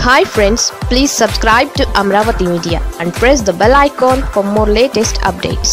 Hi friends, please subscribe to Amravati Media and press the bell icon for more latest updates.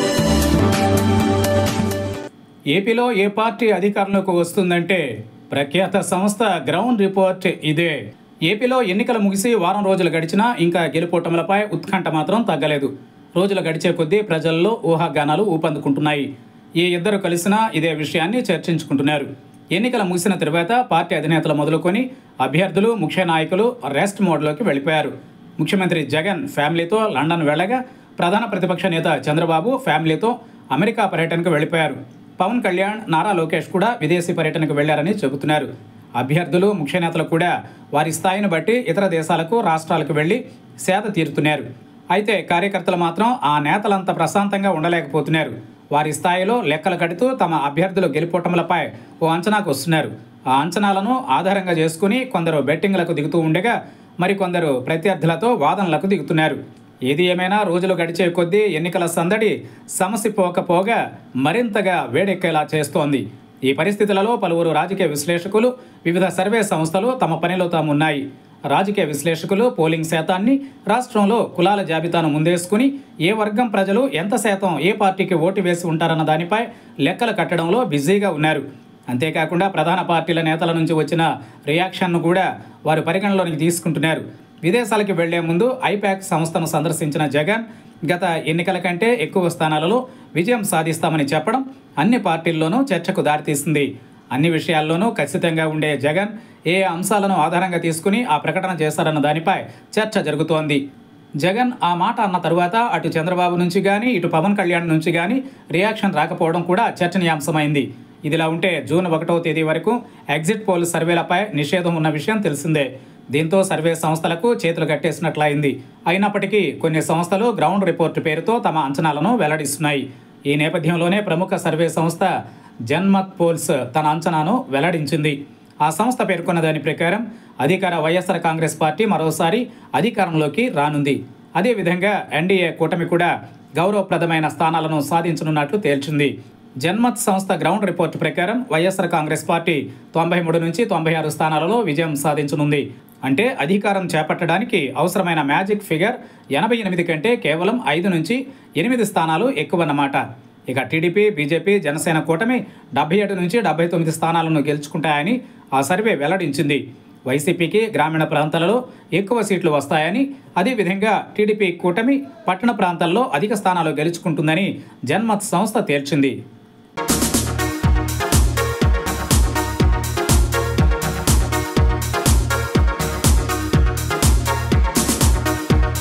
ఏపీలో ఏ party అధికారంలోకి వస్తుందంటే ప్రఖ్యాత సంస్థ ground report ఇదే. ఏపీలో ఎన్నికలు ముగిసి వారం రోజులు గడిచినా ఇంకా గెలుపోటములపై ఉత్కంఠ మాత్రం తగ్గలేదు. రోజులు గడిచే కొద్దీ ప్రజల్లో ఊహాగానాలు ఊపందుకుంటున్నాయి. ఈ ఇద్దరు కలిసినా ఇదే విషయాన్ని చర్చించుకుంటున్నారు. ఎన్నికల ముగిసిన తర్వాత పార్టీ అధినేతలు మొదలుకొని అభ్యర్థులు, ముఖ్య నాయకులు రెస్ట్ మోడ్లోకి వెళ్ళిపోయారు. ముఖ్యమంత్రి జగన్ ఫ్యామిలీతో లండన్ వెళ్ళగా ప్రధాన ప్రతిపక్ష నేత చంద్రబాబు ఫ్యామిలీతో అమెరికా పర్యటనకు వెళ్ళిపోయారు. పవన్ కళ్యాణ్, నారా లోకేష్ కూడా విదేశీ పర్యటనకు వెళ్లారని చెబుతున్నారు. అభ్యర్థులు, ముఖ్య నేతలు కూడా వారి స్థాయిని బట్టి ఇతర దేశాలకు, రాష్ట్రాలకు వెళ్లి సేద తీరుతున్నారు. అయితే కార్యకర్తలు మాత్రం ఆ నేతలంత ప్రశాంతంగా ఉండలేకపోతున్నారు. వారి స్థాయిలో లెక్కలు కడుతూ తమ అభ్యర్థులు గెలుపోటములపై ఓ అంచనాకు వస్తున్నారు. ఆ అంచనాలను ఆధారంగా చేసుకుని కొందరు బెట్టింగ్లకు దిగుతూ ఉండగా మరికొందరు ప్రత్యర్థులతో వాదనలకు దిగుతున్నారు. ఏది ఏమైనా రోజులు గడిచే కొద్దీ ఎన్నికల సందడి సమసిపోకపోగా మరింతగా వేడెక్కేలా చేస్తోంది. ఈ పరిస్థితులలో పలువురు రాజకీయ విశ్లేషకులు, వివిధ సర్వే సంస్థలు తమ పనిలో తామున్నాయి. రాజకీయ విశ్లేషకులు పోలింగ్ శాతాన్ని, రాష్ట్రంలో కులాల జాబితాను ముందేసుకుని ఏ వర్గం ప్రజలు ఎంత శాతం ఏ పార్టీకి ఓటు వేసి ఉంటారన్న దానిపై లెక్కలు కట్టడంలో బిజీగా ఉన్నారు. అంతేకాకుండా ప్రధాన పార్టీల నేతల నుంచి వచ్చిన రియాక్షన్ను కూడా వారు పరిగణలోనికి తీసుకుంటున్నారు. విదేశాలకు వెళ్లే ముందు ఐపాక్ సంస్థను సందర్శించిన జగన్ గత ఎన్నికల కంటే ఎక్కువ స్థానాలలో విజయం సాధిస్తామని చెప్పడం అన్ని పార్టీల్లోనూ చర్చకు దారితీసింది. అన్ని విషయాల్లోనూ ఖచ్చితంగా ఉండే జగన్ ఏ అంశాలను ఆధారంగా తీసుకుని ఆ ప్రకటన చేశారన్న దానిపై చర్చ జరుగుతోంది. జగన్ ఆ మాట అన్న తరువాత అటు చంద్రబాబు నుంచి కానీ, ఇటు పవన్ కళ్యాణ్ నుంచి కానీ రియాక్షన్ రాకపోవడం కూడా చర్చనీయాంశమైంది. ఇదిలా ఉంటే జూన్ 1వ తేదీ వరకు ఎగ్జిట్ పోల్ సర్వేలపై నిషేధం ఉన్న విషయం తెలిసిందే. దీంతో సర్వే సంస్థలకు చేతులు కట్టేసినట్లయింది. అయినప్పటికీ కొన్ని సంస్థలు గ్రౌండ్ రిపోర్టు పేరుతో తమ అంచనాలను వెల్లడిస్తున్నాయి. ఈ నేపథ్యంలోనే ప్రముఖ సర్వే సంస్థ జన్మత్ పోల్స్ తన అంచనాను వెల్లడించింది. ఆ సంస్థ పేర్కొన్న దాని ప్రకారం అధికార వైఎస్ఆర్ కాంగ్రెస్ పార్టీ మరోసారి అధికారంలోకి రానుంది. అదేవిధంగా ఎన్డీఏ కూటమి కూడా గౌరవప్రదమైన స్థానాలను సాధించనున్నట్లు తేల్చింది. జన్మత్ సంస్థ గ్రౌండ్ రిపోర్టు ప్రకారం వైఎస్ఆర్ కాంగ్రెస్ పార్టీ 93 నుంచి 96 స్థానాలలో విజయం సాధించనుంది. అంటే అధికారం చేపట్టడానికి అవసరమైన మ్యాజిక్ ఫిగర్ 88 కంటే కేవలం 5 నుంచి 8 స్థానాలు ఎక్కువన్నమాట. ఇక టీడీపీ, బీజేపీ, జనసేన కూటమి 77 నుంచి 79 స్థానాలను గెలుచుకుంటాయని ఆ సర్వే వెల్లడించింది. వైసీపీకి గ్రామీణ ప్రాంతాలలో ఎక్కువ సీట్లు వస్తాయని, అదేవిధంగా టీడీపీ కూటమి పట్టణ ప్రాంతాల్లో అధిక స్థానాలు గెలుచుకుంటుందని జన్మత్ సంస్థ తేల్చింది.